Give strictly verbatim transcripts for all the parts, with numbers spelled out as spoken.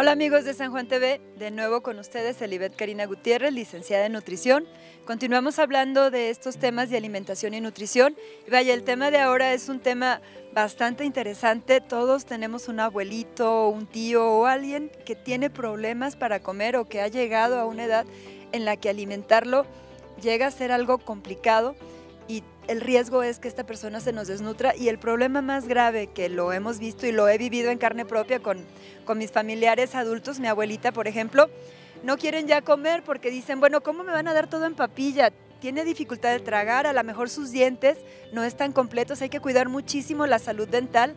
Hola amigos de San Juan T V, de nuevo con ustedes Elibet Karina Gutiérrez, licenciada en nutrición. Continuamos hablando de estos temas de alimentación y nutrición. Y vaya, el tema de ahora es un tema bastante interesante. Todos tenemos un abuelito, un tío o alguien que tiene problemas para comer o que ha llegado a una edad en la que alimentarlo llega a ser algo complicado y el riesgo es que esta persona se nos desnutra. Y el problema más grave, que lo hemos visto y lo he vivido en carne propia con, con mis familiares adultos, mi abuelita por ejemplo, no quieren ya comer porque dicen, bueno, ¿cómo me van a dar todo en papilla? Tiene dificultad de tragar, a lo mejor sus dientes no están completos, hay que cuidar muchísimo la salud dental.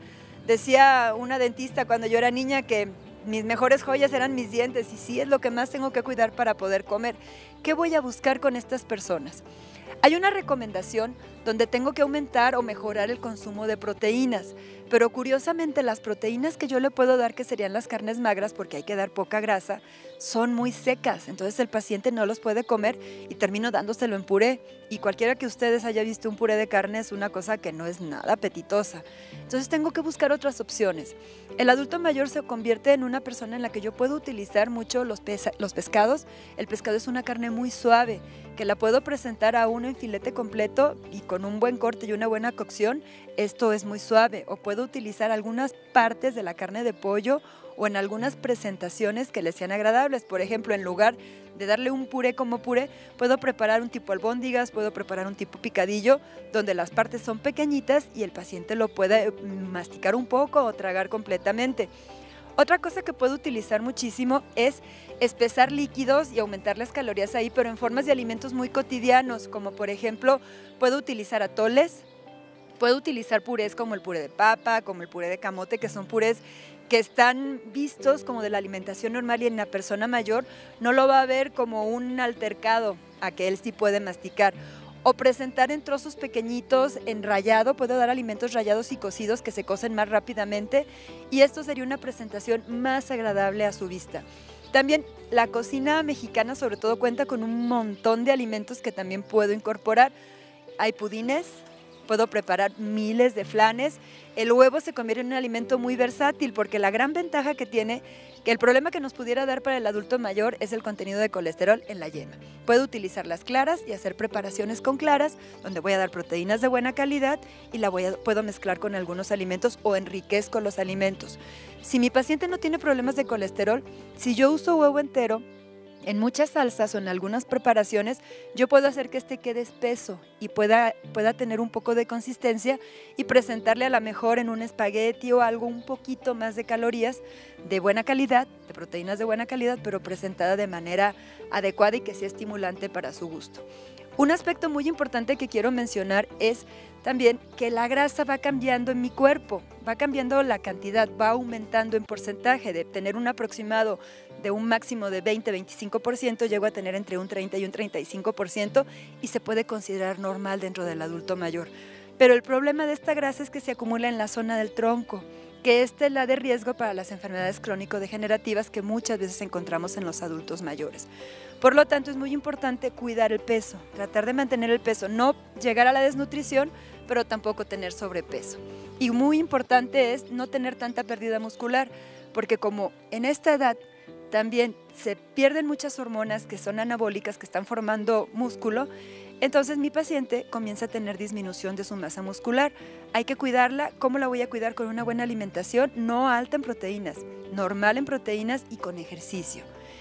Decía una dentista cuando yo era niña que mis mejores joyas eran mis dientes y sí es lo que más tengo que cuidar para poder comer. ¿Qué voy a buscar con estas personas? Hay una recomendación donde tengo que aumentar o mejorar el consumo de proteínas, pero curiosamente las proteínas que yo le puedo dar, que serían las carnes magras, porque hay que dar poca grasa, son muy secas, entonces el paciente no los puede comer y termino dándoselo en puré. Y cualquiera que ustedes haya visto un puré de carne es una cosa que no es nada apetitosa. Entonces tengo que buscar otras opciones. El adulto mayor se convierte en una persona en la que yo puedo utilizar mucho los, pes los pescados. El pescado es una carne muy suave, que la puedo presentar a uno en filete completo y con un buen corte y una buena cocción, esto es muy suave. O puedo utilizar algunas partes de la carne de pollo o en algunas presentaciones que les sean agradables. Por ejemplo, en lugar de darle un puré como puré, puedo preparar un tipo albóndigas, puedo preparar un tipo picadillo, donde las partes son pequeñitas y el paciente lo puede masticar un poco o tragar completamente. Otra cosa que puedo utilizar muchísimo es espesar líquidos y aumentar las calorías ahí, pero en formas de alimentos muy cotidianos, como por ejemplo, puedo utilizar atoles, puedo utilizar purés como el puré de papa, como el puré de camote, que son purés que están vistos como de la alimentación normal y en la persona mayor no lo va a ver como un altercado a que él sí puede masticar. O presentar en trozos pequeñitos, en rallado, puedo dar alimentos rallados y cocidos que se cocen más rápidamente y esto sería una presentación más agradable a su vista. También la cocina mexicana sobre todo cuenta con un montón de alimentos que también puedo incorporar. Hay pudines, puedo preparar miles de flanes. El huevo se convierte en un alimento muy versátil porque la gran ventaja que tiene, que el problema que nos pudiera dar para el adulto mayor es el contenido de colesterol en la yema. Puedo utilizar las claras y hacer preparaciones con claras, donde voy a dar proteínas de buena calidad y la voy a, puedo mezclar con algunos alimentos o enriquezco los alimentos. Si mi paciente no tiene problemas de colesterol, si yo uso huevo entero, en muchas salsas o en algunas preparaciones, yo puedo hacer que este quede espeso y pueda, pueda tener un poco de consistencia y presentarle a lo mejor en un espagueti o algo un poquito más de calorías de buena calidad, de proteínas de buena calidad, pero presentada de manera adecuada y que sea estimulante para su gusto. Un aspecto muy importante que quiero mencionar es también que la grasa va cambiando en mi cuerpo, va cambiando la cantidad, va aumentando en porcentaje. De tener un aproximado de un máximo de veinte a veinticinco por ciento, llego a tener entre un treinta y un treinta y cinco por ciento y se puede considerar normal dentro del adulto mayor. Pero el problema de esta grasa es que se acumula en la zona del tronco, que esta es la de riesgo para las enfermedades crónico-degenerativas que muchas veces encontramos en los adultos mayores. Por lo tanto, es muy importante cuidar el peso, tratar de mantener el peso, no llegar a la desnutrición, pero tampoco tener sobrepeso. Y muy importante es no tener tanta pérdida muscular, porque como en esta edad también se pierden muchas hormonas que son anabólicas, que están formando músculo, entonces mi paciente comienza a tener disminución de su masa muscular. Hay que cuidarla. ¿Cómo la voy a cuidar? Con una buena alimentación, no alta en proteínas, normal en proteínas y con ejercicio.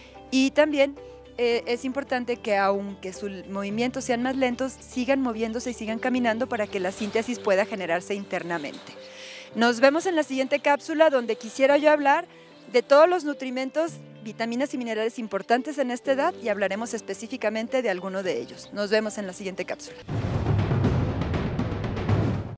Y también eh, es importante que aunque sus movimientos sean más lentos, sigan moviéndose y sigan caminando para que la síntesis pueda generarse internamente. Nos vemos en la siguiente cápsula, donde quisiera yo hablar de todos los nutrimentos, vitaminas y minerales importantes en esta edad y hablaremos específicamente de alguno de ellos. Nos vemos en la siguiente cápsula.